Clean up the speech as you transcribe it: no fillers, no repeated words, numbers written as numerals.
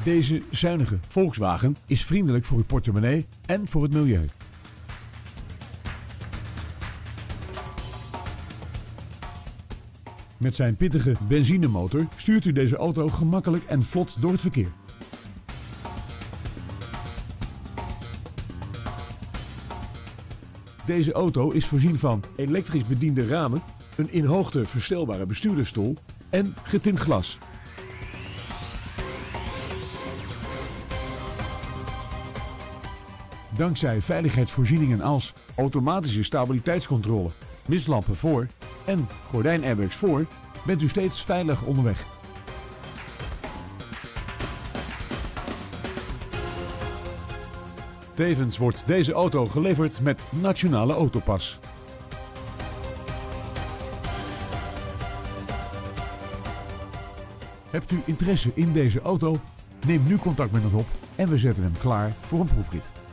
Deze zuinige Volkswagen is vriendelijk voor uw portemonnee en voor het milieu. Met zijn pittige benzinemotor stuurt u deze auto gemakkelijk en vlot door het verkeer. Deze auto is voorzien van elektrisch bediende ramen, een in hoogte verstelbare bestuurdersstoel en getint glas. Dankzij veiligheidsvoorzieningen als automatische stabiliteitscontrole, mistlampen voor en gordijnairbags voor bent u steeds veilig onderweg. Tevens wordt deze auto geleverd met Nationale Autopas. Hebt u interesse in deze auto? Neem nu contact met ons op en we zetten hem klaar voor een proefrit.